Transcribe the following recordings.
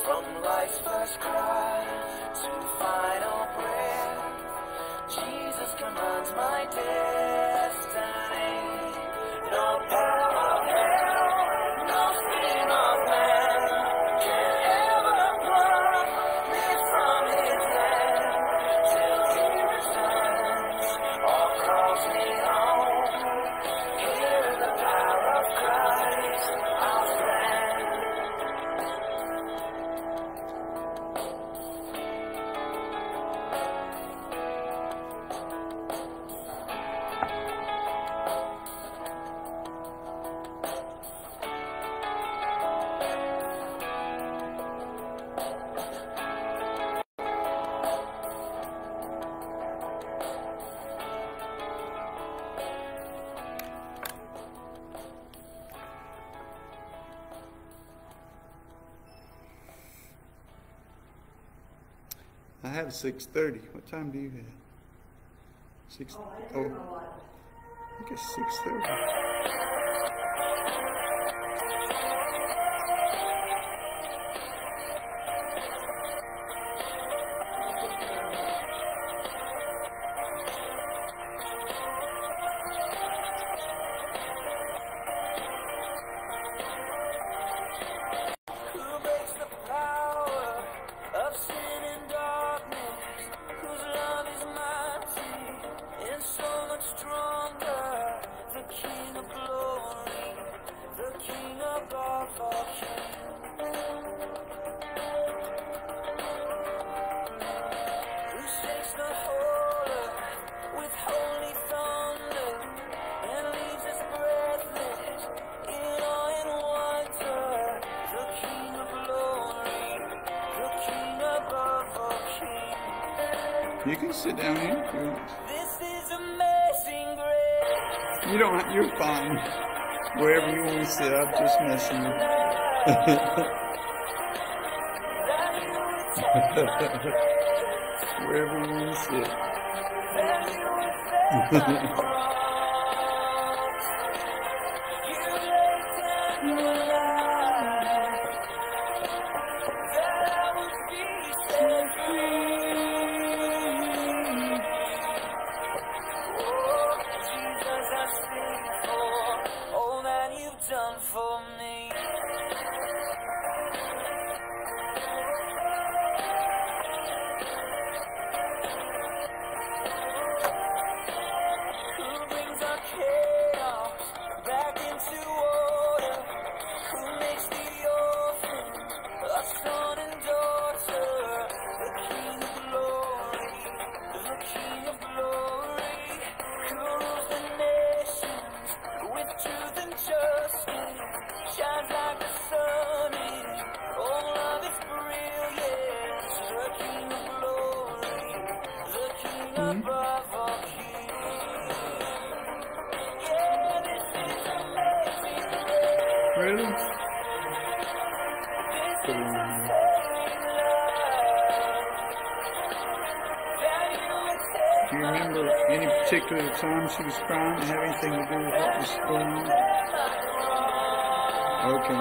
From life's first cry to final breath, Jesus commands my destiny. No power of hell, nothing of man can ever pluck me from his hand till he returns or calls me home. Here in the power of Christ I'll stand. I have 6:30. What time do you have? 6. Oh, I think it's 6:30. You can sit down here if you want. This is amazing grace. You don't have, you're fine. Wherever you want to sit, I'm just messing with you. Wherever you want to sit. Done for me. Who brings our chaos back into order? Who makes the orphan a son and daughter? The King of glory, the King of glory, who rules the nations with truth and justice, shines like the sun in all of its brilliance. The King of glory, the King above all kings. Yeah, this is amazing grace. Really? This is saving love that you would take. Do you remember any particular time she was crying that had anything to do with what was going on? Okay.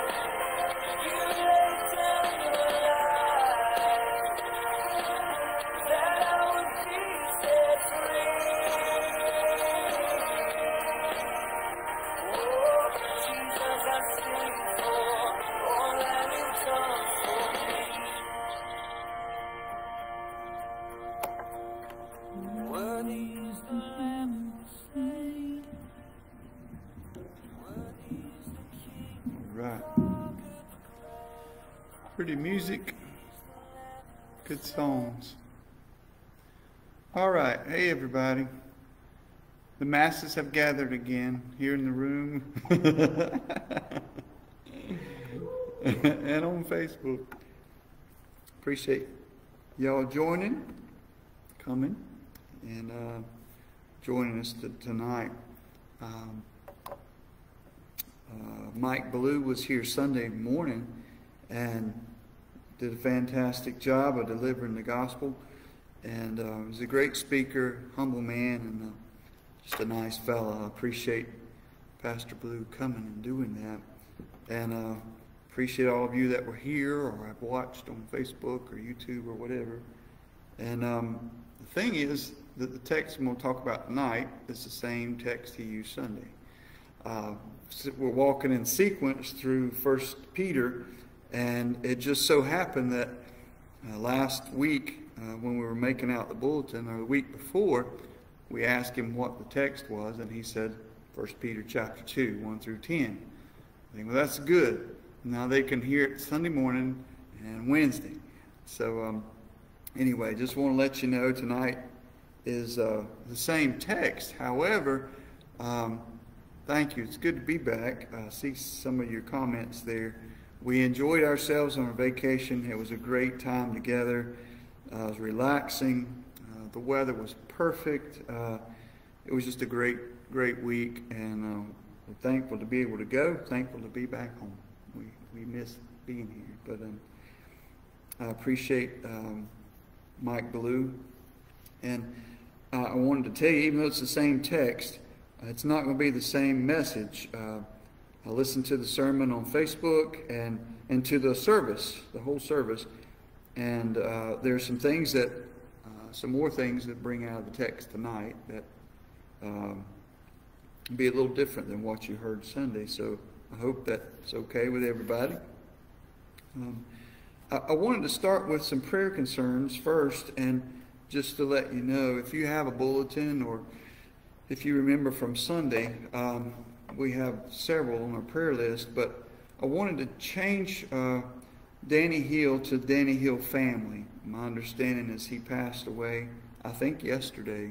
Right. Pretty music, good songs. All right, hey everybody. The masses have gathered again here in the room and on Facebook. Appreciate y'all coming, and joining us tonight. Mike Blue was here Sunday morning and did a fantastic job of delivering the gospel, and was a great speaker, humble man, and just a nice fellow. I appreciate Pastor Blue coming and doing that, and appreciate all of you that were here or have watched on Facebook or YouTube or whatever. And the thing is that the text I'm going to talk about tonight is the same text he used Sunday. So we're walking in sequence through 1 Peter, and it just so happened that last week when we were making out the bulletin, or the week before, we asked him what the text was, and he said 1 Peter chapter 2, 1 through 10. I think, well, that's good. Now they can hear it Sunday morning and Wednesday. So anyway, just want to let you know tonight is the same text. However, thank you. It's good to be back. I see some of your comments there. We enjoyed ourselves on our vacation. It was a great time together. It was relaxing. The weather was perfect. It was just a great week, and we're thankful to be able to go, thankful to be back home. We miss being here, but I appreciate Mike Blue, and I wanted to tell you, even though it's the same text, it's not going to be the same message. I listened to the sermon on Facebook and to the service, the whole service, and there's some things that, some more things that bring out of the text tonight that be a little different than what you heard Sunday. So I hope that's okay with everybody. I wanted to start with some prayer concerns first, and just to let you know, if you have a bulletin or if you remember from Sunday, we have several on our prayer list, but I wanted to change Danny Hill to Danny Hill family. My understanding is he passed away, I think yesterday.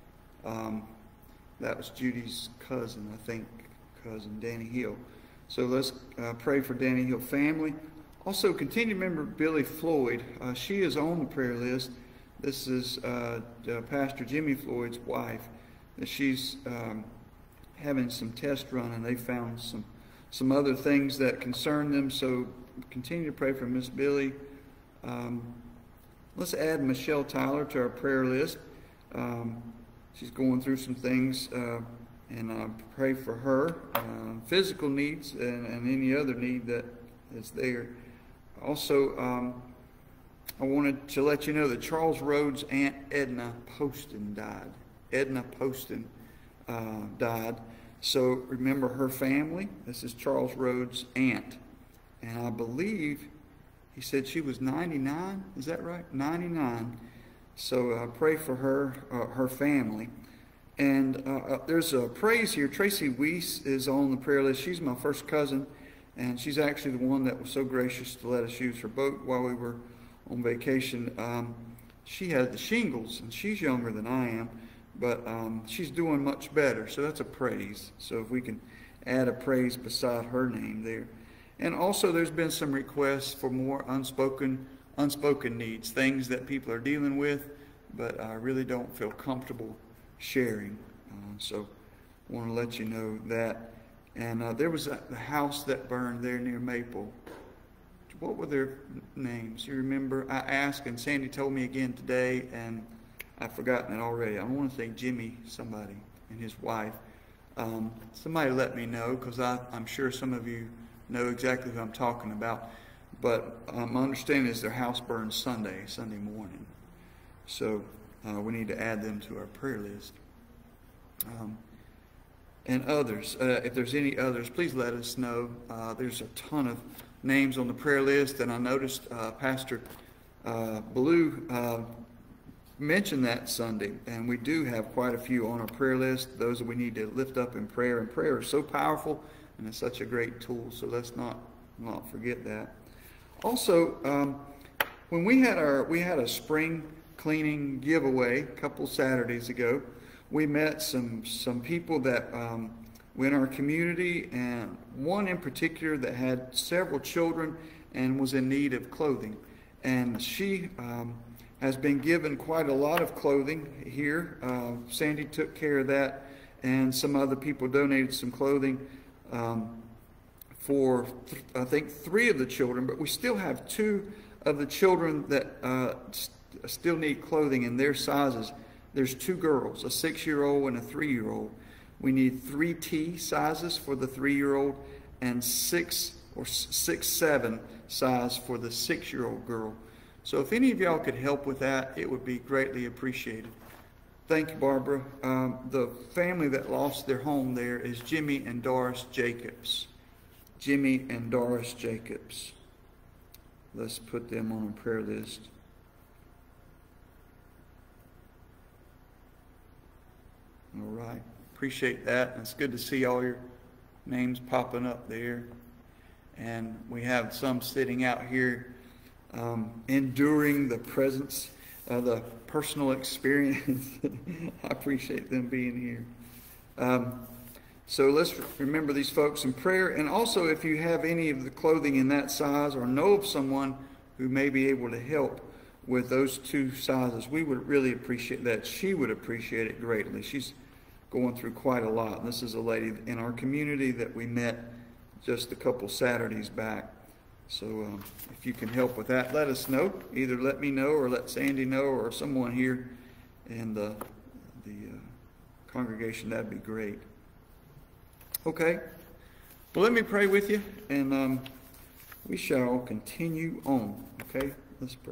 That was Judy's cousin, I think, cousin Danny Hill. So let's pray for Danny Hill family. Also, continue to remember Billy Floyd. She is on the prayer list. This is Pastor Jimmy Floyd's wife. She's having some test run, and they found some other things that concern them. So continue to pray for Miss Billy. Let's add Michelle Tyler to our prayer list. She's going through some things, and pray for her, physical needs and any other need that is there. Also, I wanted to let you know that Charles Rhodes' Aunt Edna Poston died. Edna Poston died. So remember her family. This is Charles Rhodes' aunt. And I believe he said she was 99. Is that right? 99. So pray for her, her family. And there's a praise here. Tracy Weiss is on the prayer list. She's my first cousin, and she's actually the one that was so gracious to let us use her boat while we were on vacation. She had the shingles, and she's younger than I am, but she's doing much better. So that's a praise. So if we can add a praise beside her name there. And also there's been some requests for more unspoken needs, things that people are dealing with, but I really don't feel comfortable sharing. So I want to let you know that. And there was the house that burned there near Maple. What were their names? You remember? I asked, and Sandy told me again today, and I've forgotten it already. I want to say Jimmy somebody and his wife. Somebody let me know, because I'm sure some of you know exactly who I'm talking about. But my understanding is their house burned Sunday morning. So we need to add them to our prayer list. And others, if there's any others, please let us know. There's a ton of names on the prayer list, and I noticed Pastor Blue mentioned that Sunday, and we do have quite a few on our prayer list, those that we need to lift up in prayer. And prayer is so powerful, and it's such a great tool, so let's not forget that. Also, when we had a spring cleaning giveaway a couple Saturdays ago, we met some people that were in our community, and one in particular that had several children and was in need of clothing. And she has been given quite a lot of clothing here. Sandy took care of that, and some other people donated some clothing for, I think, 3 of the children, but we still have 2 of the children that still need clothing in their sizes. There's 2 girls, a 6-year-old and a 3-year-old. We need 3T sizes for the 3-year-old and 6 or 6'7" size for the 6-year-old girl. So if any of y'all could help with that, it would be greatly appreciated. Thank you, Barbara. The family that lost their home there is Jimmy and Doris Jacobs. Jimmy and Doris Jacobs. Let's put them on a prayer list. All right. Appreciate that. It's good to see all your names popping up there. And we have some sitting out here enduring the presence of the personal experience. I appreciate them being here. So let's remember these folks in prayer. And also, if you have any of the clothing in that size or know of someone who may be able to help with those 2 sizes, we would really appreciate that. She would appreciate it greatly. She's going through quite a lot. And this is a lady in our community that we met just a couple Saturdays back. So if you can help with that, let us know. Either let me know or let Sandy know or someone here in the congregation. That'd be great. Okay. Well, let me pray with you, and we shall continue on. Okay? Let's pray.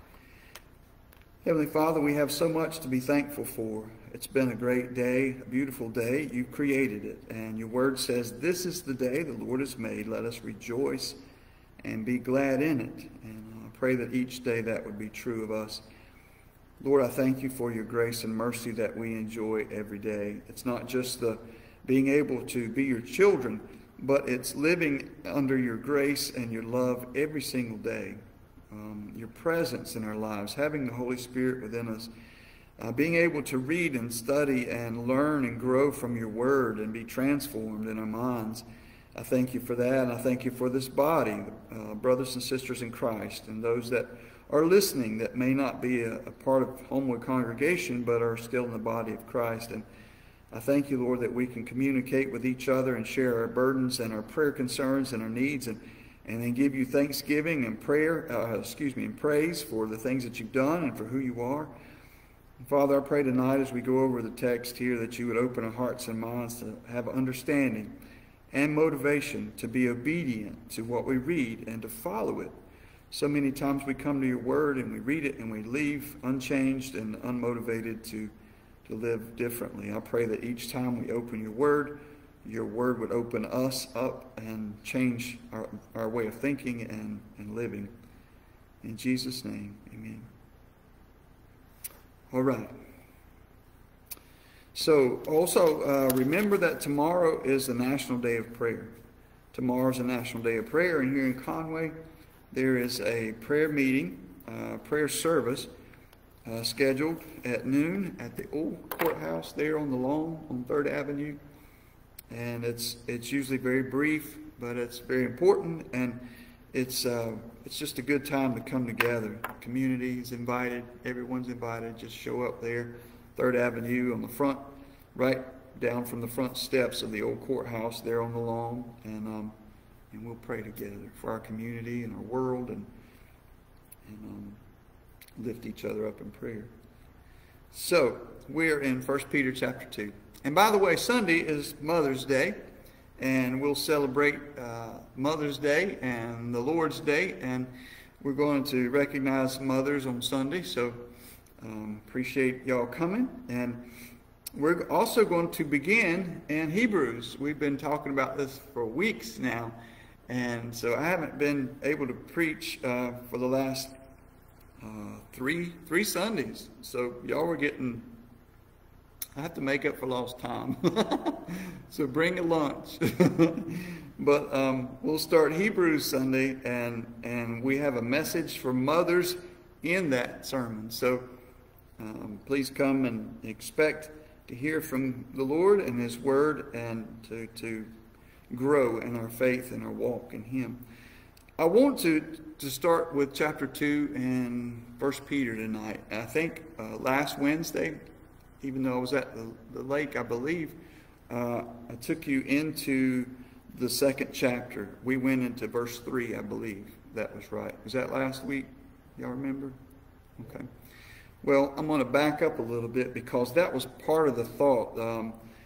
Heavenly Father, we have so much to be thankful for. It's been a great day, a beautiful day. You created it, and your word says, this is the day the Lord has made. Let us rejoice and be glad in it. And I pray that each day that would be true of us. Lord, I thank you for your grace and mercy that we enjoy every day. It's not just the being able to be your children, but it's living under your grace and your love every single day. Your presence in our lives, having the Holy Spirit within us, being able to read and study and learn and grow from your word and be transformed in our minds. I thank you for that, and I thank you for this body, brothers and sisters in Christ, and those that are listening that may not be a part of Homewood congregation but are still in the body of Christ. And I thank you, Lord, that we can communicate with each other and share our burdens and our prayer concerns and our needs, and then give you thanksgiving and and praise for the things that you've done and for who you are. And Father, I pray tonight as we go over the text here that you would open our hearts and minds to have understanding and motivation to be obedient to what we read and to follow it. So many times we come to your word and we read it and we leave unchanged and unmotivated to live differently. I pray that each time we open your word would open us up and change our way of thinking and living. In Jesus' name, amen. All right. So also remember that tomorrow is the National Day of Prayer. Tomorrow's a National Day of Prayer, and here in Conway there is a prayer meeting, prayer service scheduled at noon at the old courthouse there on the lawn on 3rd Avenue. And it's usually very brief, but it's very important, and it's just a good time to come together. The community is invited, everyone's invited. Just show up there, 3rd Avenue on the front, right down from the front steps of the old courthouse there on the lawn, and we'll pray together for our community and our world, and lift each other up in prayer. So we're in 1 Peter chapter 2. And by the way, Sunday is Mother's Day, and we'll celebrate Mother's Day and the Lord's Day, and we're going to recognize mothers on Sunday, so appreciate y'all coming. And we're also going to begin in Hebrews. We've been talking about this for weeks now, and so I haven't been able to preach for the last three Sundays, so y'all were getting... I have to make up for lost time. So bring a lunch. But we'll start Hebrews Sunday, and we have a message for mothers in that sermon. So please come and expect to hear from the Lord and His Word, and to grow in our faith and our walk in Him. I want to start with chapter 2 in 1 Peter tonight. I think last Wednesday, even though I was at the lake, I believe, I took you into the 2nd chapter. We went into verse 3, I believe. That was right. Was that last week? Y'all remember? Okay. Well, I'm going to back up a little bit because that was part of the thought.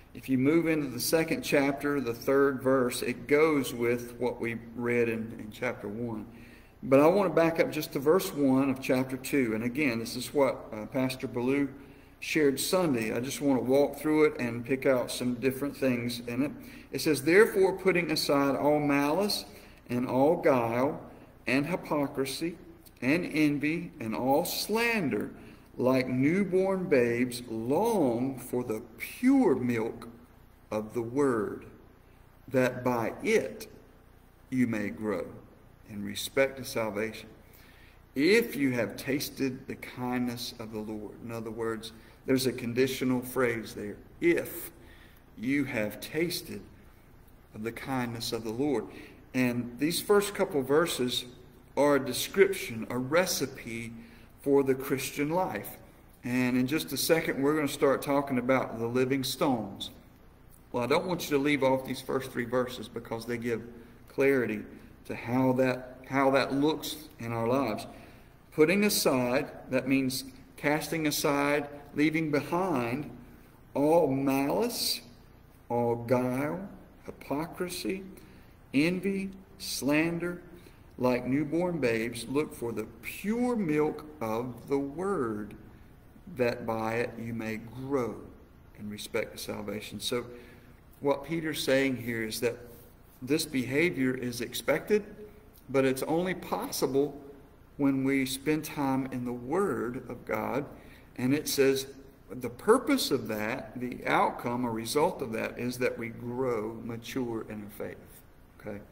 If you move into the second chapter, the third verse, it goes with what we read in chapter 1. But I want to back up just to verse 1 of chapter 2. And again, this is what Pastor Ballou shared Sunday. I just want to walk through it and pick out some different things in it. It says, therefore, putting aside all malice and all guile and hypocrisy and envy and all slander, like newborn babes, long for the pure milk of the word, that by it you may grow in respect to salvation, if you have tasted the kindness of the Lord. In other words, there's a conditional phrase there. If you have tasted of the kindness of the Lord. And these first couple verses are a description, a recipe for the Christian life. And in just a second, we're going to start talking about the living stones. Well, I don't want you to leave off these first 3 verses because they give clarity to how that looks in our lives. Putting aside, that means casting aside, leaving behind all malice, all guile, hypocrisy, envy, slander. Like newborn babes, look for the pure milk of the word, that by it you may grow in respect to salvation. So what Peter's saying here is that this behavior is expected, but it's only possible when we spend time in the Word of God. And it says the purpose of that, the outcome or result of that, is that we grow, mature in our faith. Okay?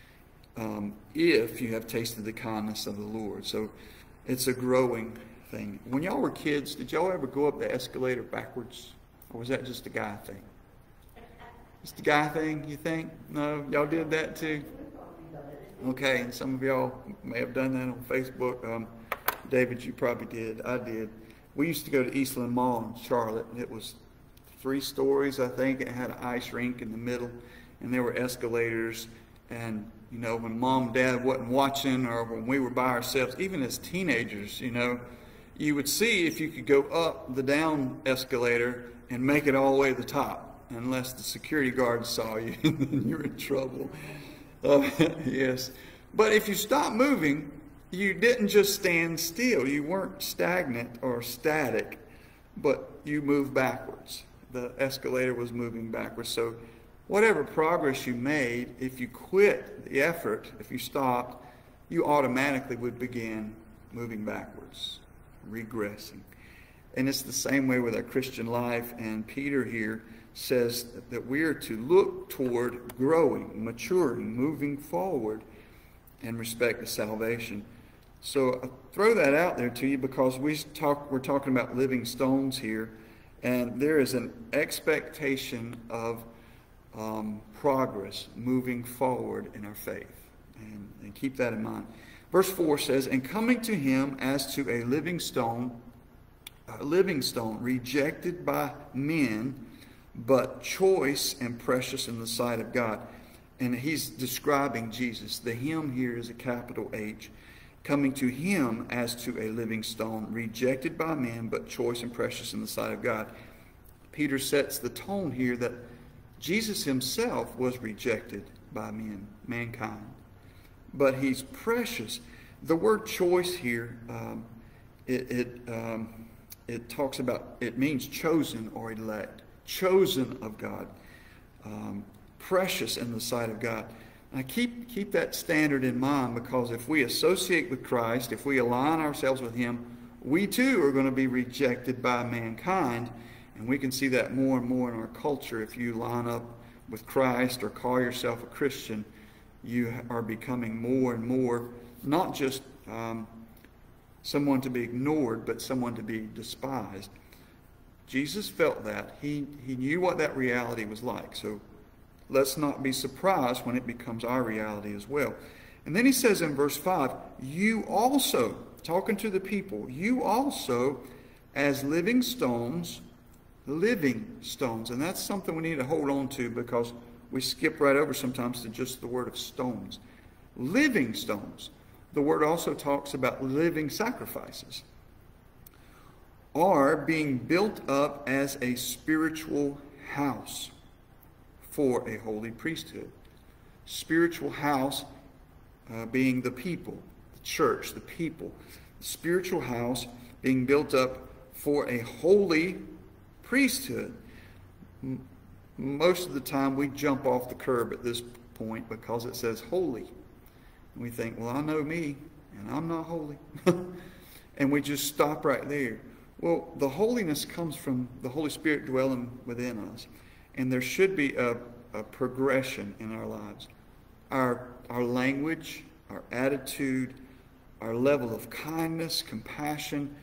If you have tasted the kindness of the Lord. So it's a growing thing. When y'all were kids, did y'all ever go up the escalator backwards? Or was that just a guy thing? Just a guy thing, you think? No? Y'all did that too? Okay, and some of y'all may have done that on Facebook. David, you probably did. I did. We used to go to Eastland Mall in Charlotte, and it was 3 stories, I think. It had an ice rink in the middle, and there were escalators. And, you know, when Mom and Dad wasn't watching, or when we were by ourselves, even as teenagers, you know, you would see if you could go up the down escalator and make it all the way to the top. Unless the security guard saw you, then you're in trouble. Yes. But if you stopped moving, you didn't just stand still. You weren't stagnant or static, but you moved backwards. The escalator was moving backwards. So whatever progress you made, if you quit the effort, if you stopped, you automatically would begin moving backwards, regressing. And it's the same way with our Christian life. And Peter here says that we are to look toward growing, maturing, moving forward in respect to salvation. So I throw that out there to you because we're talking about living stones here, and there is an expectation of progress, moving forward in our faith. And keep that in mind. Verse 4 says, and coming to him as to a living stone, rejected by men, but choice and precious in the sight of God. And he's describing Jesus. The him here is a capital H. Coming to him as to a living stone, rejected by men, but choice and precious in the sight of God. Peter sets the tone here that Jesus himself was rejected by mankind. But he's precious. The word choice here, it talks about, it means chosen or elect. Chosen of God, precious in the sight of God. Now keep that standard in mind, because if we associate with Christ, if we align ourselves with him, we too are going to be rejected by mankind. And we can see that more and more in our culture. If you line up with Christ or call yourself a Christian, you are becoming more and more not just someone to be ignored, but someone to be despised. Jesus felt that. He knew what that reality was like. So let's not be surprised when it becomes our reality as well. And then he says in verse 5, you also, talking to the people, you also as living stones. And that's something we need to hold on to, because we skip right over sometimes to just the word of stones. Living stones. The word also talks about living sacrifices. Are being built up as a spiritual house for a holy priesthood. Spiritual house being the people, the church, the people. The spiritual house being built up for a holy priesthood. Most of the time we jump off the curb at this point because it says holy. And we think, well, I know me, and I'm not holy. And we just stop right there. Well, the holiness comes from the Holy Spirit dwelling within us. And there should be a progression in our lives. Our language, our attitude, our level of kindness, compassion,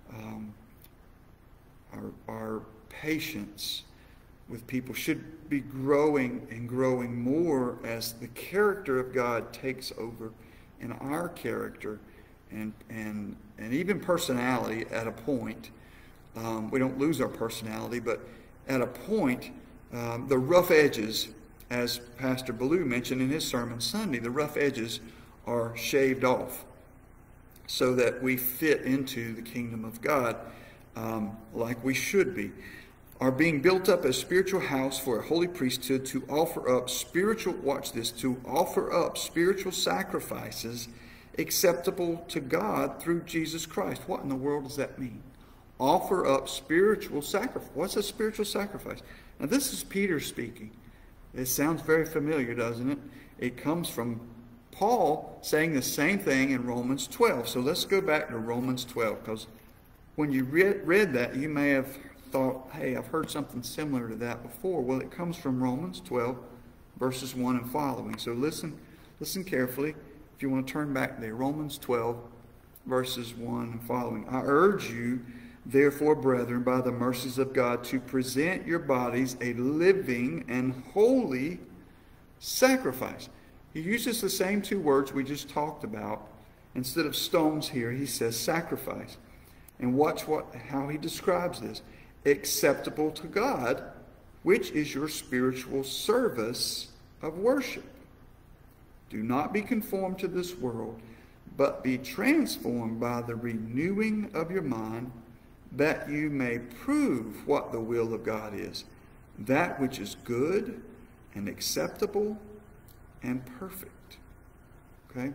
our patience with people should be growing and growing more as the character of God takes over in our character and even personality at a point. We don't lose our personality, but at a point, the rough edges, as Pastor Ballou mentioned in his sermon Sunday, the rough edges are shaved off so that we fit into the kingdom of God like we should be. Are being built up as spiritual house for a holy priesthood to offer up spiritual, watch this, to offer up spiritual sacrifices acceptable to God through Jesus Christ. What in the world does that mean? Offer up spiritual sacrifice. What's a spiritual sacrifice? Now this is Peter speaking. It sounds very familiar, doesn't it? It comes from Paul saying the same thing in Romans 12. So let's go back to Romans 12, because when you read that, you may have thought, hey, I've heard something similar to that before. Well, it comes from Romans 12, verses 1 and following. So listen carefully. If you want to turn back there, Romans 12, verses 1 and following. I urge you, therefore, brethren, by the mercies of God, to present your bodies a living and holy sacrifice. He uses the same two words we just talked about. Instead of stones here, he says sacrifice. And watch how he describes this. Acceptable to God, which is your spiritual service of worship. Do not be conformed to this world, but be transformed by the renewing of your mind, that you may prove what the will of God is, that which is good and acceptable and perfect. Okay?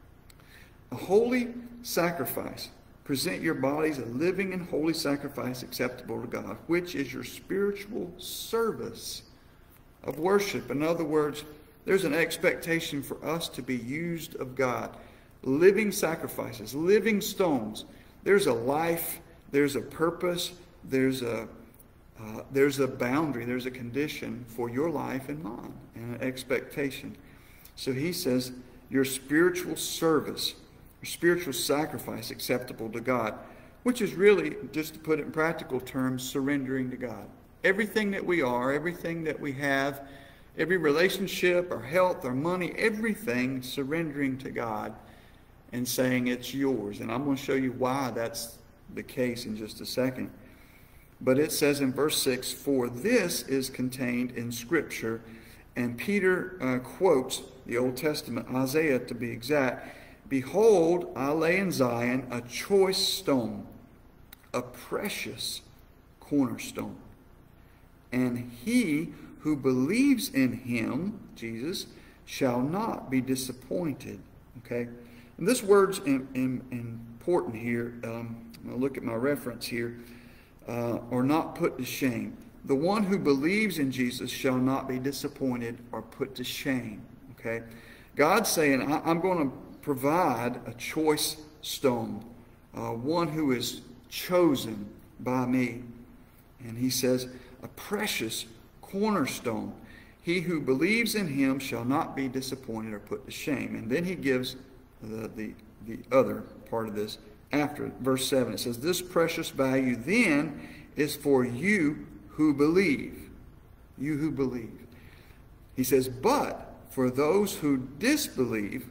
A holy sacrifice. Present your bodies a living and holy sacrifice acceptable to God, which is your spiritual service of worship. In other words, there's an expectation for us to be used of God. Living sacrifices, living stones. There's a life, there's a purpose, there's a boundary, there's a condition for your life and mine, and an expectation. So he says, your spiritual service, spiritual sacrifice acceptable to God, which is really, just to put it in practical terms, surrendering to God. Everything that we are, everything that we have, every relationship, our health, our money, everything surrendering to God and saying it's yours. And I'm going to show you why that's the case in just a second. But it says in verse 6, for this is contained in Scripture. And Peter quotes the Old Testament, Isaiah to be exact. Behold, I lay in Zion a choice stone, a precious cornerstone. And he who believes in him, Jesus, shall not be disappointed. Okay? And this word's important here. I'm going to look at my reference here. Or not put to shame. The one who believes in Jesus shall not be disappointed or put to shame. Okay? God's saying, I'm going to provide a choice stone, one who is chosen by me. And he says, a precious cornerstone. He who believes in him shall not be disappointed or put to shame. And then he gives the other part of this after verse 7. It says, this precious value then is for you who believe. You who believe. He says, but for those who disbelieve,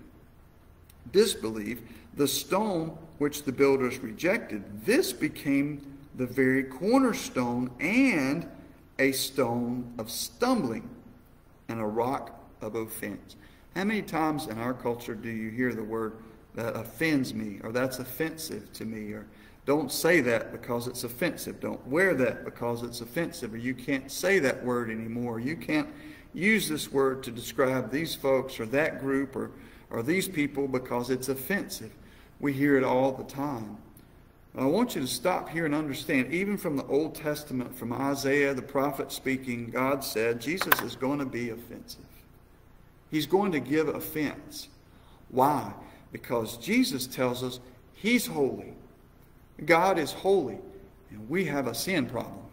the stone which the builders rejected, this became the very cornerstone and a stone of stumbling and a rock of offense. How many times in our culture do you hear the word that offends me, or that's offensive to me, or don't say that because it's offensive. Don't wear that because it's offensive, or you can't say that word anymore. You can't use this word to describe these folks or that group or these people because it's offensive. We hear it all the time. I want you to stop here and understand, even from the Old Testament, from Isaiah, the prophet speaking, God said Jesus is going to be offensive. He's going to give offense. Why? Because Jesus tells us He's holy. God is holy, and we have a sin problem.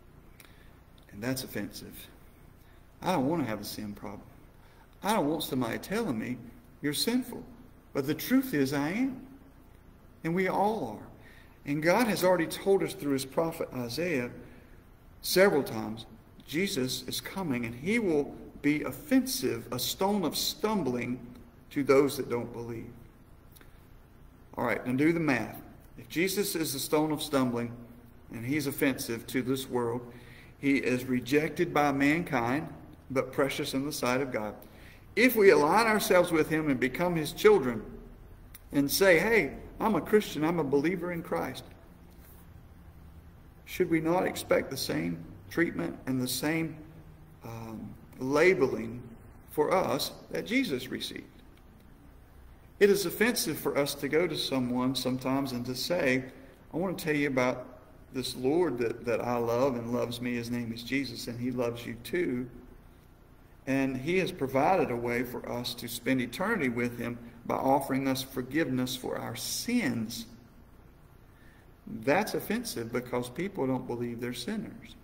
And that's offensive. I don't want to have a sin problem. I don't want somebody telling me you're sinful. But the truth is I am. And we all are. And God has already told us through His prophet Isaiah several times, Jesus is coming and He will be offensive, a stone of stumbling to those that don't believe. All right, now do the math. If Jesus is a stone of stumbling and He's offensive to this world, He is rejected by mankind, but precious in the sight of God. If we align ourselves with Him and become His children and say, hey, I'm a Christian, I'm a believer in Christ, should we not expect the same treatment and the same labeling for us that Jesus received? It is offensive for us to go to someone sometimes and to say, I want to tell you about this Lord that I love and loves me. His name is Jesus, and He loves you too. And He has provided a way for us to spend eternity with Him by offering us forgiveness for our sins. That's offensive because people don't believe they're sinners.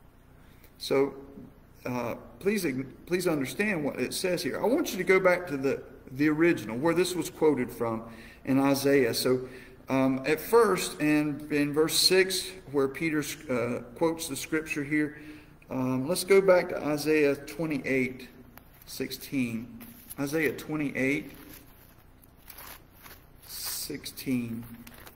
So please understand what it says here. I want you to go back to the original, where this was quoted from in Isaiah. So at first, and in verse 6, where Peter quotes the scripture here, let's go back to Isaiah 28:16. Isaiah 28:16.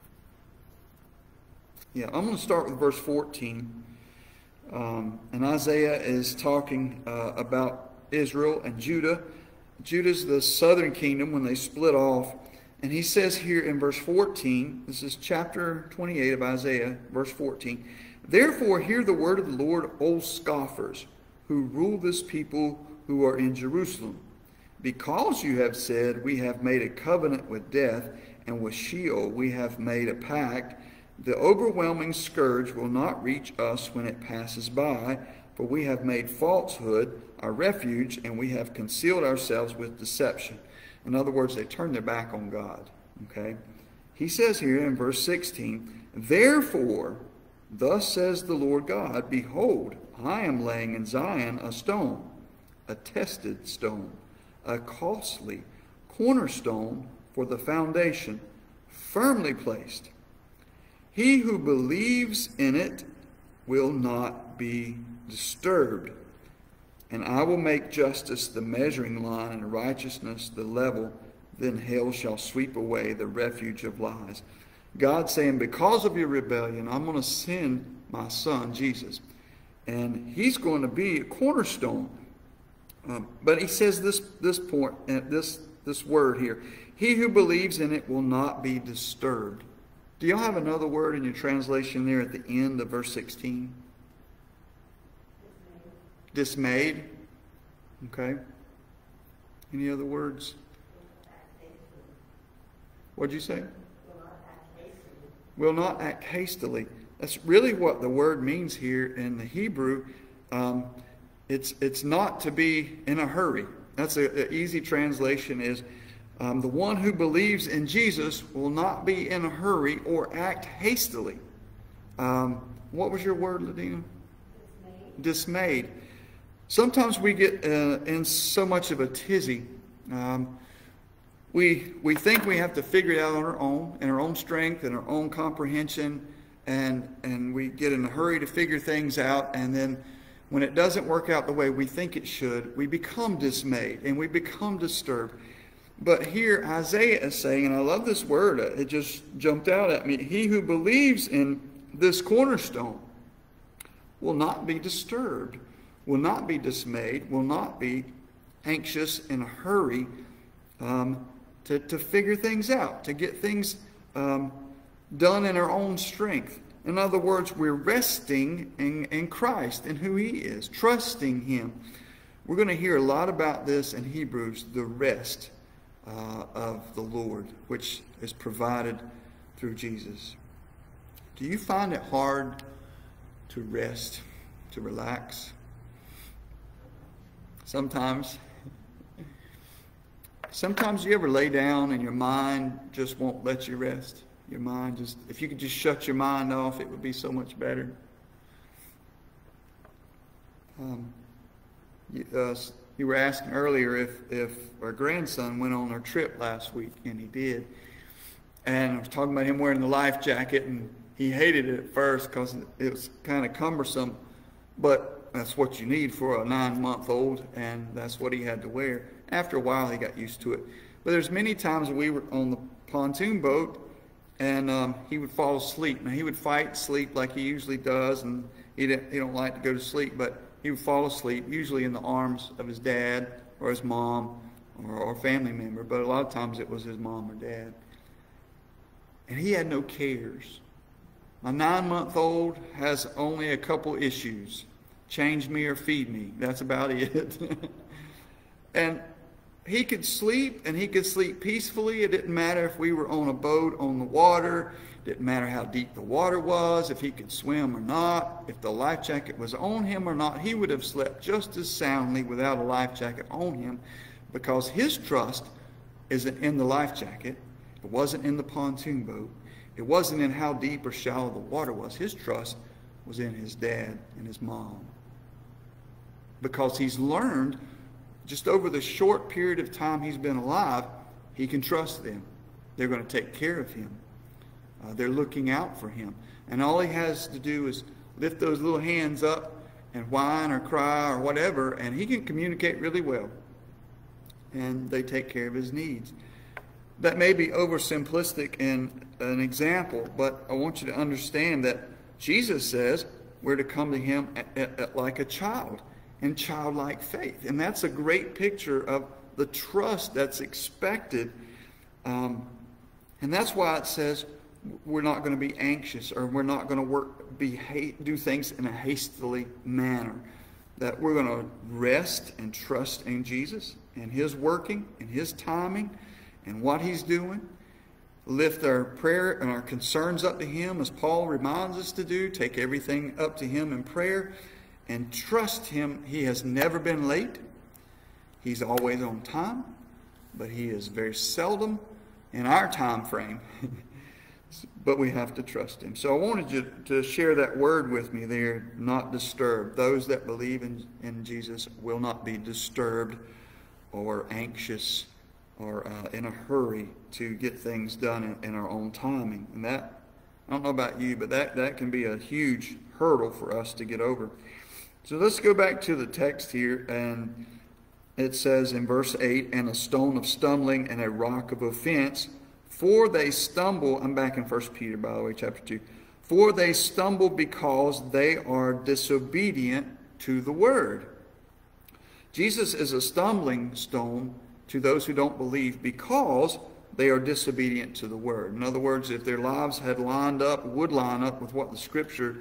Yeah, I'm going to start with verse 14. And Isaiah is talking about Israel and Judah. Judah's the southern kingdom when they split off. And he says here in verse 14, this is chapter 28 of Isaiah, verse 14, therefore hear the word of the Lord, O scoffers, who rule this people who are in Jerusalem. Because you have said, we have made a covenant with death, and with Sheol we have made a pact, the overwhelming scourge will not reach us when it passes by, for we have made falsehood our refuge, and we have concealed ourselves with deception. In other words, they turned their back on God. Okay? He says here in verse 16, therefore, thus says the Lord God, behold, I am laying in Zion a stone, a tested stone, a costly cornerstone for the foundation, firmly placed. He who believes in it will not be disturbed. And I will make justice the measuring line and righteousness the level. Then hell shall sweep away the refuge of lies. God saying, because of your rebellion, I'm going to send my son, Jesus. And He's going to be a cornerstone. But He says this point, this word here. He who believes in it will not be disturbed. Do y'all have another word in your translation there at the end of verse 16? Dismayed. Okay. Any other words? What'd you say? Will not act hastily. That's really what the word means here in the Hebrew. It's not to be in a hurry. That's an easy translation is the one who believes in Jesus will not be in a hurry or act hastily. What was your word, Ladina? Dismayed. Sometimes we get in so much of a tizzy. We think we have to figure it out on our own, in our own strength and our own comprehension, and we get in a hurry to figure things out, and then when it doesn't work out the way we think it should, we become dismayed and we become disturbed. But here Isaiah is saying, and I love this word, it just jumped out at me, he who believes in this cornerstone will not be disturbed, will not be dismayed, will not be anxious in a hurry to figure things out, to get things done in our own strength. In other words, we're resting in Christ and who He is, trusting Him. We're going to hear a lot about this in Hebrews, the rest of the Lord, which is provided through Jesus. Do you find it hard to rest, to relax? Sometimes you ever lay down and your mind just won't let you rest? Your mind just, if you could just shut your mind off, it would be so much better. You were asking earlier if our grandson went on our trip last week, and he did. And I was talking about him wearing the life jacket, and he hated it at first because it was kind of cumbersome, but that's what you need for a 9-month-old, and that's what he had to wear. After a while, he got used to it. But there's many times we were on the pontoon boat, and he would fall asleep. Now, he would fight sleep like he usually does, and he don't like to go to sleep, but he would fall asleep, usually in the arms of his dad or his mom or a family member, but a lot of times it was his mom or dad. And he had no cares. My 9-month-old has only a couple issues. Change me or feed me. That's about it. And he could sleep, and he could sleep peacefully. It didn't matter if we were on a boat on the water. It didn't matter how deep the water was, if he could swim or not, if the life jacket was on him or not. He would have slept just as soundly without a life jacket on him, because his trust isn't in the life jacket. It wasn't in the pontoon boat. It wasn't in how deep or shallow the water was. His trust was in his dad and his mom. Because he's learned, just over the short period of time he's been alive, he can trust them. They're going to take care of him. They're looking out for him. And all he has to do is lift those little hands up and whine or cry or whatever, and he can communicate really well. And they take care of his needs. That may be oversimplistic in an example, but I want you to understand that Jesus says we're to come to Him like a child, in childlike faith. And that's a great picture of the trust that's expected. And that's why it says we're not going to be anxious, or we're not going to do things in a hastily manner. That we're going to rest and trust in Jesus and His working and His timing and what He's doing. Lift our prayer and our concerns up to Him, as Paul reminds us to do. Take everything up to Him in prayer and trust Him. He has never been late. He's always on time, but He is very seldom in our time frame. But we have to trust Him. So I wanted you to share that word with me there, not disturbed. Those that believe in Jesus will not be disturbed or anxious or in a hurry to get things done in our own timing. And that, I don't know about you, but that can be a huge hurdle for us to get over. So let's go back to the text here, and it says in verse 8, and a stone of stumbling and a rock of offense, for they stumble. I'm back in 1 Peter, by the way, chapter 2. For they stumble because they are disobedient to the word. Jesus is a stumbling stone to those who don't believe because they are disobedient to the word. In other words, if their lives would line up with what the Scripture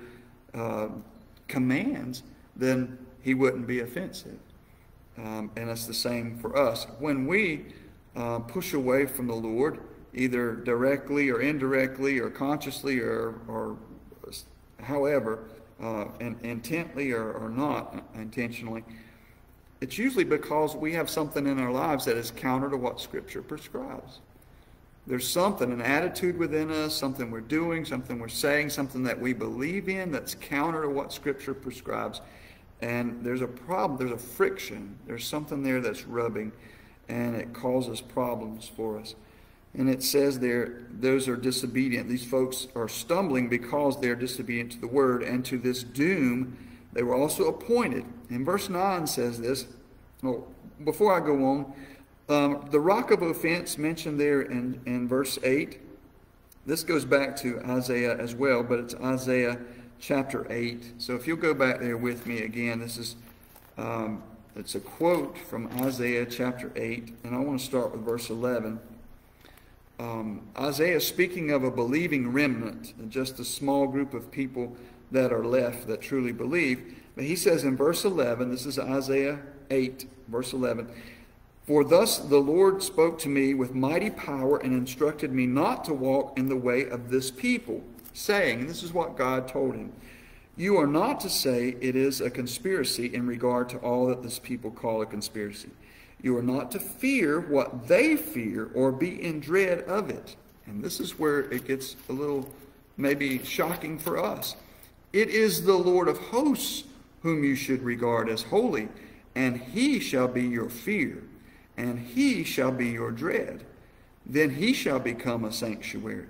commands, then He wouldn't be offensive. And it's the same for us. When we push away from the Lord, either directly or indirectly or consciously or however, intently or not intentionally, it's usually because we have something in our lives that is counter to what Scripture prescribes. There's something, an attitude within us, something we're doing, something we're saying, something that we believe in that's counter to what Scripture prescribes. And there's a problem, there's a friction, there's something there that's rubbing, and it causes problems for us. And it says there, those are disobedient. These folks are stumbling because they're disobedient to the word, and to this doom they were also appointed. And verse 9 says this. Well, before I go on, the rock of offense mentioned there in verse 8, this goes back to Isaiah as well, but it's Isaiah chapter 8. So if you'll go back there with me again, this is it's a quote from Isaiah chapter 8, and I want to start with verse 11. Isaiah is speaking of a believing remnant, just a small group of people that are left that truly believe. But he says in verse 11, this is Isaiah 8, verse 11, "For thus the Lord spoke to me with mighty power and instructed me not to walk in the way of this people, saying," and this is what God told him, "You are not to say it is a conspiracy in regard to all that this people call a conspiracy. You are not to fear what they fear or be in dread of it." And this is where it gets a little maybe shocking for us. "It is the Lord of hosts whom you should regard as holy, and he shall be your fear, and he shall be your dread. Then he shall become a sanctuary.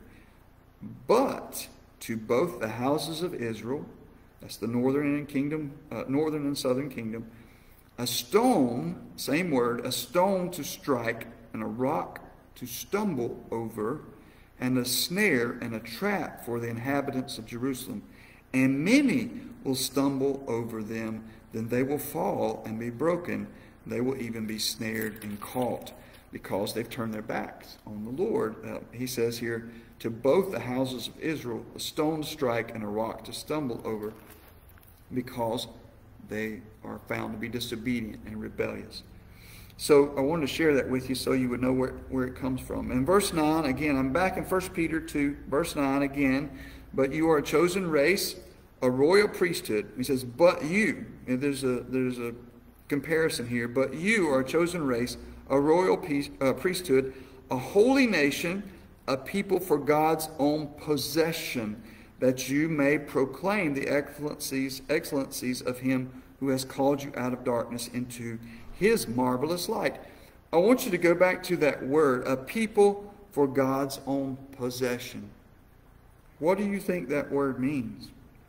But to both the houses of Israel," that's the northern and southern kingdom, "a stone," same word, "a stone to strike and a rock to stumble over, and a snare and a trap for the inhabitants of Jerusalem. And many will stumble over them, then they will fall and be broken. They will even be snared and caught because they've turned their backs on the Lord." He says here, "To both the houses of Israel, a stone to strike and a rock to stumble over, because they are found to be disobedient and rebellious." So I wanted to share that with you so you would know where it comes from. In verse 9, again, I'm back in 1 Peter 2, verse 9 again. "But you are a chosen race, a royal priesthood." He says, "But you," and there's a comparison here, "but you are a chosen race, a royal priesthood, a holy nation, a people for God's own possession, that you may proclaim the excellencies of him who has called you out of darkness into his marvelous light." I want you to go back to that word, a people for God's own possession. What do you think that word means?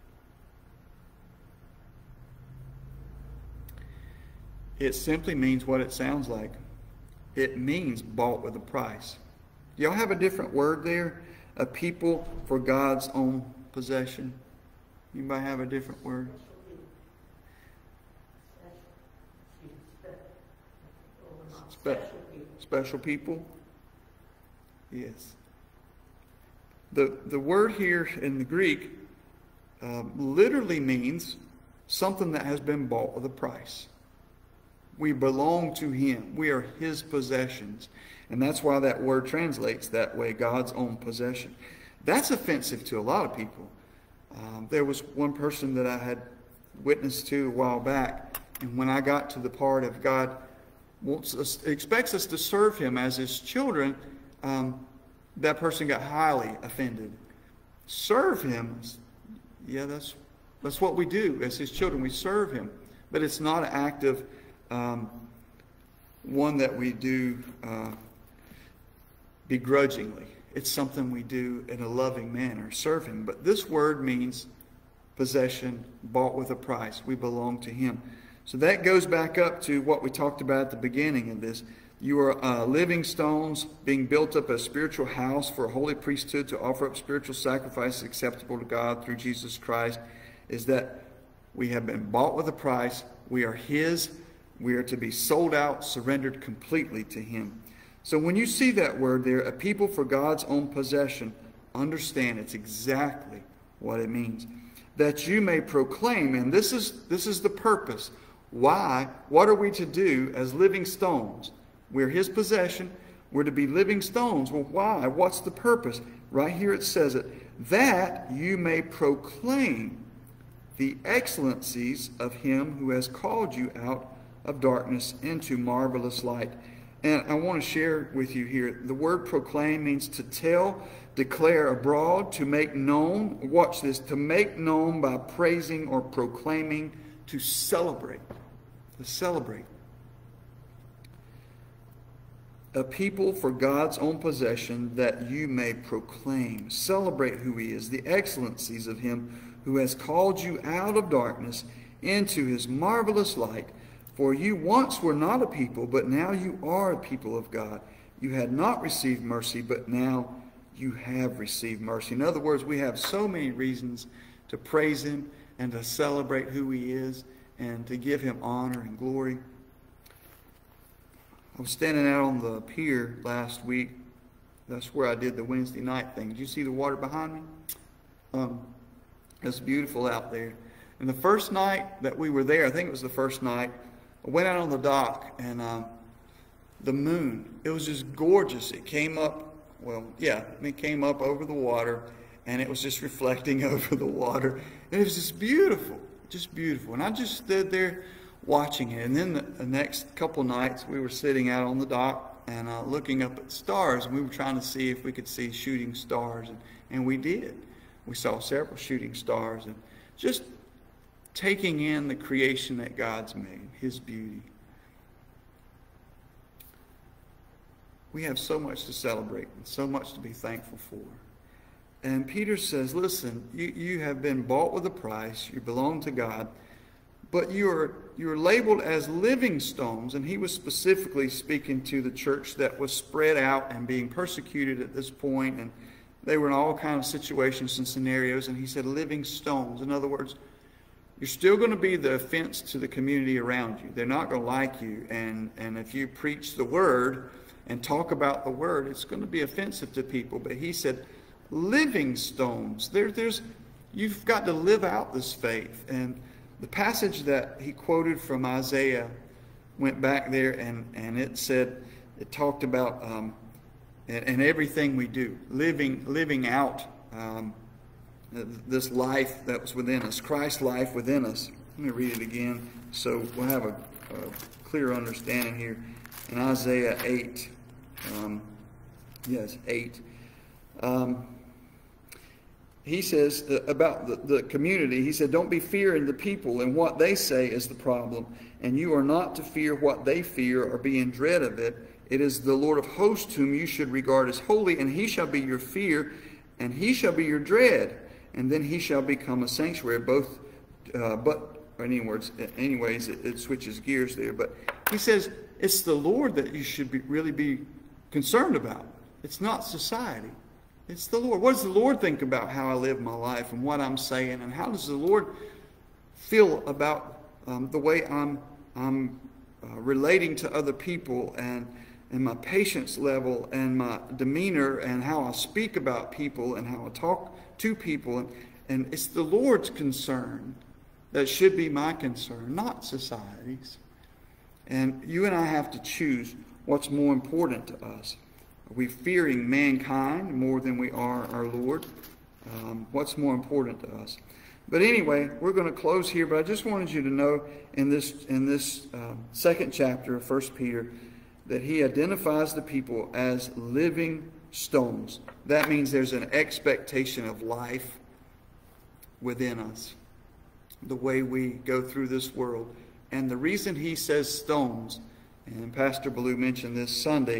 It simply means what it sounds like. It means bought with a price. Y'all have a different word there? A people for God's own possession. Anybody have a different word? Special people? Yes. The word here in the Greek literally means something that has been bought with a price. We belong to him. We are his possessions. And that's why that word translates that way, God's own possession. That's offensive to a lot of people. There was one person that I had witnessed to a while back, and when I got to the part of God expects us to serve him as his children, that person got highly offended. Serve him? Yeah, that's what we do as his children. We serve him. But it's not an act of one that we do begrudgingly. It's something we do in a loving manner, serve him. But this word means possession, bought with a price. We belong to him. So that goes back up to what we talked about at the beginning of this. You are living stones being built up as a spiritual house for a holy priesthood to offer up spiritual sacrifices acceptable to God through Jesus Christ. Is that we have been bought with a price. We are his. We are to be sold out, surrendered completely to him. So when you see that word there, a people for God's own possession, understand it's exactly what it means. That you may proclaim, and this is the purpose. Why? What are we to do as living stones? We're his possession. We're to be living stones. Well, why? What's the purpose? Right here it says it. That you may proclaim the excellencies of him who has called you out of darkness into marvelous light. And I want to share with you here, the word proclaim means to tell, declare abroad, to make known. Watch this, to make known by praising or proclaiming, to celebrate. To celebrate. A people for God's own possession, that you may proclaim, celebrate who he is, the excellencies of him who has called you out of darkness into his marvelous light. For you once were not a people, but now you are a people of God. You had not received mercy, but now you have received mercy. In other words, we have so many reasons to praise him and to celebrate who he is and to give him honor and glory. I was standing out on the pier last week, That's where I did the Wednesday night thing. Did you see the water behind me? It's beautiful out there. And the first night that we were there, I think it was the first night, I went out on the dock, and the moon, it was just gorgeous. It came up, it came up over the water, and it was just reflecting over the water. And it was just beautiful, just beautiful. And I just stood there watching it. And then the next couple nights, we were sitting out on the dock and looking up at stars, and we were trying to see if we could see shooting stars, and we did. We saw several shooting stars, and just taking in the creation that God's made, His beauty. We have so much to celebrate and so much to be thankful for. And Peter says, listen, you have been bought with a price, you belong to God, but you're labeled as living stones. And he was specifically speaking to the church that was spread out and being persecuted at this point, and they were in all kinds of situations and scenarios, and he said living stones. In other words, you're still going to be the offense to the community around you. They're not going to like you, and if you preach the word and talk about the word, it's going to be offensive to people. But he said living stones. You've got to live out this faith. And the passage that he quoted from Isaiah, went back there, and it said, it talked about and everything we do, living out this life that was within us, Christ's life within us. Let me read it again so we'll have a clear understanding here. In Isaiah 8, 8. He says about the community, he said, don't be fearing the people, and what they say is the problem. And you are not to fear what they fear or be in dread of it. It is the Lord of hosts whom you should regard as holy, and he shall be your fear, and he shall be your dread. And then he shall become a sanctuary. Anyways, it switches gears there. But he says it's the Lord that you should really be concerned about. It's not society. It's the Lord. What does the Lord think about how I live my life and what I'm saying? And how does the Lord feel about the way I'm relating to other people, and my patience level and my demeanor and how I speak about people and how I talk to people? And it's the Lord's concern that should be my concern, not society's. And you and I have to choose what's more important to us. Are we fearing mankind more than we are our Lord? What's more important to us? But anyway, we're going to close here, but I just wanted you to know in this second chapter of 1 Peter that he identifies the people as living stones. That means there's an expectation of life within us, the way we go through this world. And the reason he says stones, and Pastor Ballou mentioned this Sunday,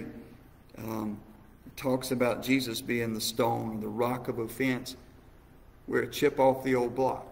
talks about Jesus being the stone, the rock of offense. We're a chip off the old block.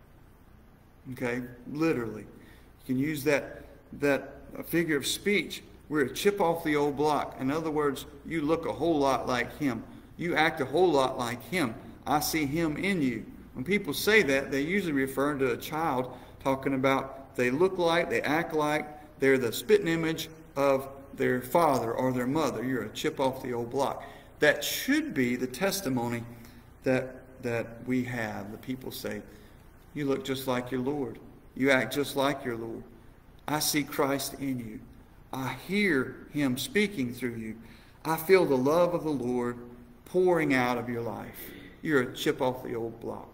Okay? Literally. You can use that figure of speech. We're a chip off the old block. In other words, you look a whole lot like him. You act a whole lot like him. I see him in you. When people say that, they usually refer to a child, talking about they look like, they act like, they're the spitting image of their father or their mother. You're a chip off the old block. That should be the testimony that we have. The people say, you look just like your Lord. You act just like your Lord. I see Christ in you. I hear him speaking through you. I feel the love of the Lord pouring out of your life. You're a chip off the old block.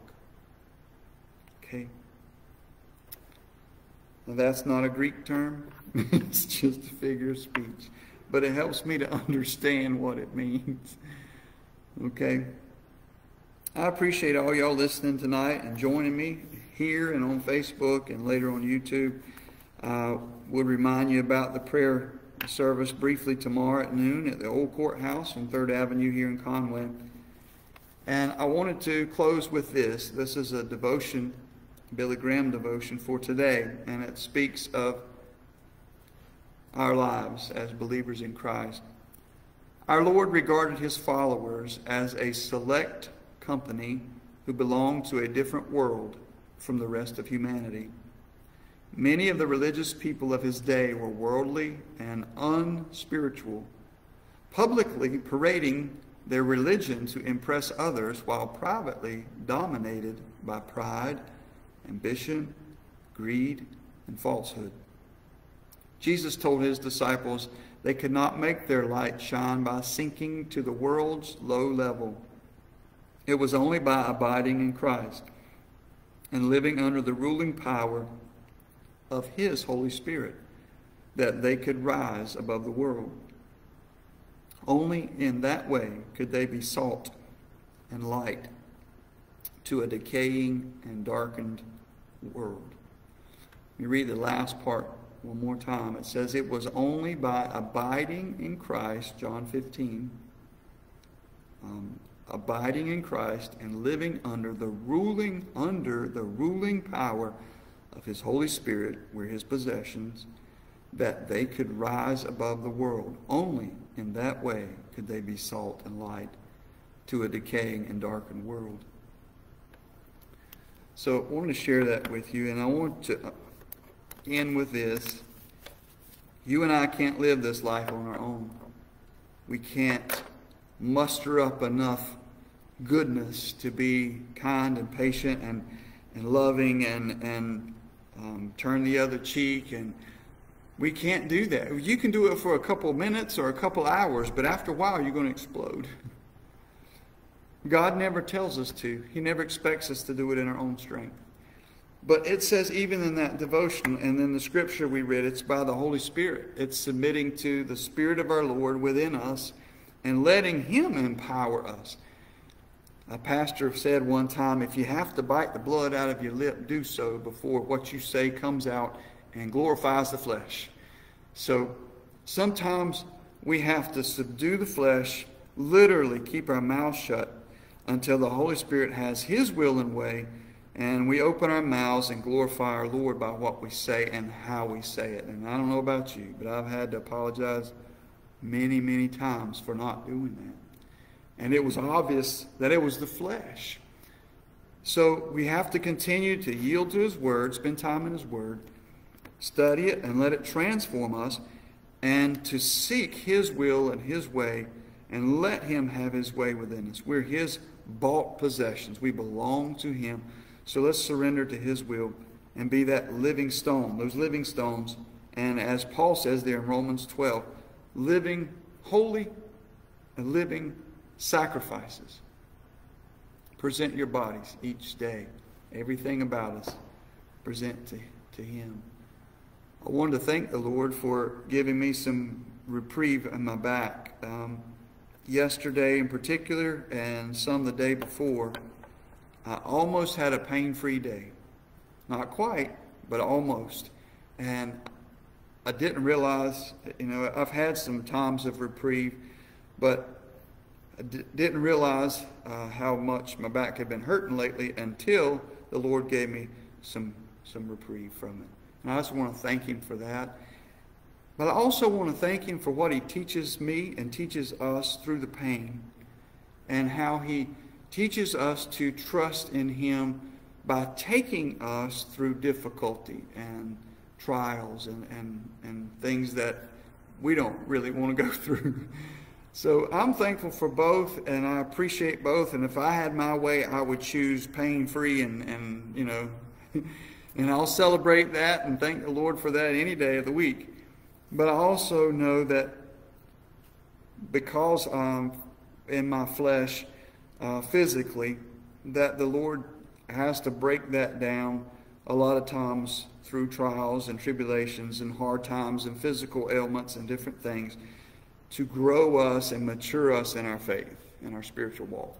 Okay? Now that's not a Greek term. It's just a figure of speech. But it helps me to understand what it means. Okay? I appreciate all y'all listening tonight and joining me here and on Facebook and later on YouTube. We'll remind you about the prayer service briefly tomorrow at noon at the old courthouse on 3rd Avenue here in Conway. And I wanted to close with this. This is a devotion, Billy Graham devotion for today, and it speaks of our lives as believers in Christ. Our Lord regarded his followers as a select company who belonged to a different world from the rest of humanity. Many of the religious people of his day were worldly and unspiritual, publicly parading their religion to impress others while privately dominated by pride, ambition, greed, and falsehood. Jesus told his disciples they could not make their light shine by sinking to the world's low level. It was only by abiding in Christ and living under the ruling power of his Holy Spirit that they could rise above the world. Only in that way could they be salt and light to a decaying and darkened world. Let me read the last part one more time. It says, it was only by abiding in Christ, John 15, abiding in Christ and living under the ruling power of his Holy Spirit, were his possessions, that they could rise above the world. Only in that way could they be salt and light to a decaying and darkened world. So I want to share that with you, and I want to end with this. You and I can't live this life on our own. We can't muster up enough goodness to be kind and patient and loving and turn the other cheek, and we can't do that. You can do it for a couple minutes or a couple hours, but after a while you're going to explode. God never tells us to. He never expects us to do it in our own strength. But it says even in that devotion and in the scripture we read, it's by the Holy Spirit. It's submitting to the Spirit of our Lord within us and letting him empower us. A pastor said one time, if you have to bite the blood out of your lip, do so before what you say comes out and glorifies the flesh. So sometimes we have to subdue the flesh, literally keep our mouth shut until the Holy Spirit has his will and way, and we open our mouths and glorify our Lord by what we say and how we say it. And I don't know about you, but I've had to apologize many, many times for not doing that. And it was obvious that it was the flesh. So we have to continue to yield to his word, spend time in his word, study it and let it transform us, and to seek his will and his way and let him have his way within us. We're his bought possessions. We belong to him. So let's surrender to his will and be that living stone, those living stones. And as Paul says there in Romans 12, living holy and living sacrifices. Present your bodies each day. Everything about us, present to him. I wanted to thank the Lord for giving me some reprieve in my back. Yesterday in particular, and some the day before, I almost had a pain-free day. Not quite, but almost. And I didn't realize, I've had some times of reprieve, but I didn't realize how much my back had been hurting lately until the Lord gave me some reprieve from it. And I just want to thank him for that. But I also want to thank him for what he teaches me and teaches us through the pain, and how he teaches us to trust in him by taking us through difficulty and trials and things that we don't really want to go through. So I'm thankful for both, and I appreciate both. And if I had my way, I would choose pain-free and and I'll celebrate that and thank the Lord for that any day of the week. But I also know that because I'm in my flesh physically, that the Lord has to break that down a lot of times through trials and tribulations and hard times and physical ailments and different things to grow us and mature us in our faith, in our spiritual walk.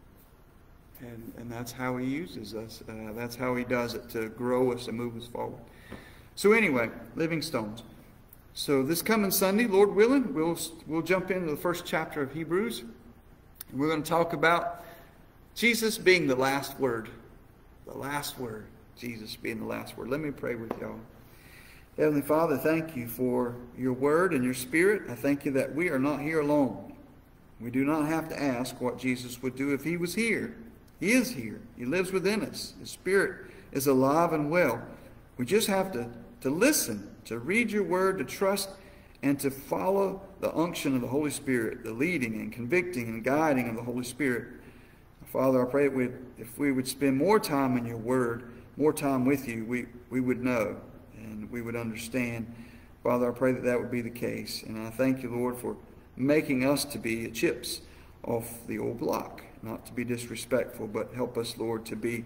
And that's how he uses us. That's how he does it, to grow us and move us forward. So anyway, living stones. So this coming Sunday, Lord willing, we'll jump into the first chapter of Hebrews. And we're going to talk about Jesus being the last word. The last word. Jesus being the last word. Let me pray with y'all. Heavenly Father, thank you for your word and your spirit. I thank you that we are not here alone. We do not have to ask what Jesus would do if he was here. He is here. He lives within us. His spirit is alive and well. We just have to listen, to read your word, to trust, and to follow the unction of the Holy Spirit, the leading and convicting and guiding of the Holy Spirit. Father, I pray that if we would spend more time in your word, more time with you, we would know and we would understand. Father, I pray that that would be the case. And I thank you, Lord, for making us to be chips off the old block, not to be disrespectful, but help us, Lord, to be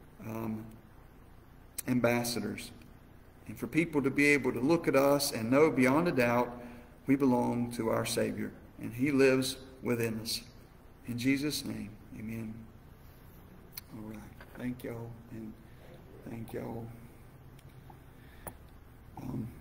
ambassadors. And for people to be able to look at us and know beyond a doubt we belong to our Savior, and He lives within us. In Jesus' name, amen. All right. Thank y'all, and thank y'all.